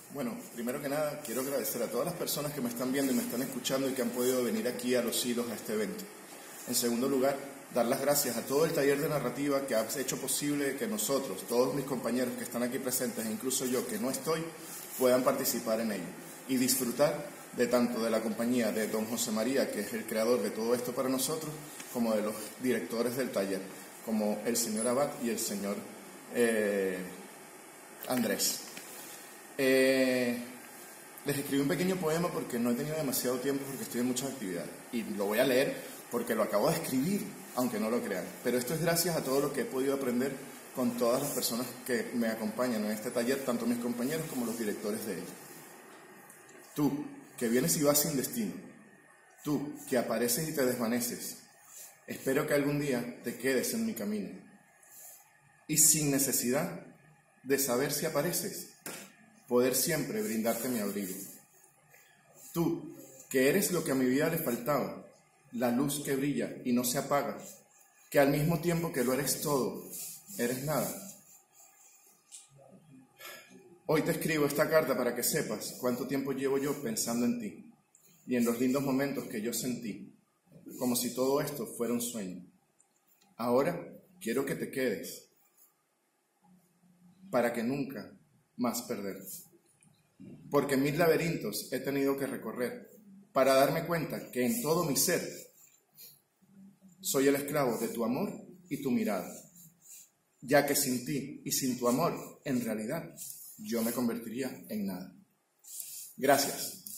Bueno, primero que nada, quiero agradecer a todas las personas que me están viendo y me están escuchando y que han podido venir aquí a Los Hilos a este evento. En segundo lugar, dar las gracias a todo el taller de narrativa que ha hecho posible que nosotros, todos mis compañeros que están aquí presentes, e incluso yo que no estoy, puedan participar en ello y disfrutar de tanto de la compañía de don José María, que es el creador de todo esto para nosotros, como de los directores del taller, como el señor Abad y el señor Andrés. Les escribí un pequeño poema porque no he tenido demasiado tiempo, porque estoy en muchas actividades, y lo voy a leer porque lo acabo de escribir, aunque no lo crean, pero esto es gracias a todo lo que he podido aprender con todas las personas que me acompañan en este taller, tanto mis compañeros como los directores de él. Tú, que vienes y vas sin destino, tú, que apareces y te desvaneces, espero que algún día te quedes en mi camino, y sin necesidad de saber si apareces, poder siempre brindarte mi abrigo. Tú, que eres lo que a mi vida le faltaba, la luz que brilla y no se apaga, que al mismo tiempo que lo eres todo, eres nada. Hoy te escribo esta carta para que sepas cuánto tiempo llevo yo pensando en ti y en los lindos momentos que yo sentí, como si todo esto fuera un sueño. Ahora quiero que te quedes para que nunca más perder. Porque 1000 laberintos he tenido que recorrer para darme cuenta que en todo mi ser soy el esclavo de tu amor y tu mirada, ya que sin ti y sin tu amor, en realidad, yo me convertiría en nada. Gracias.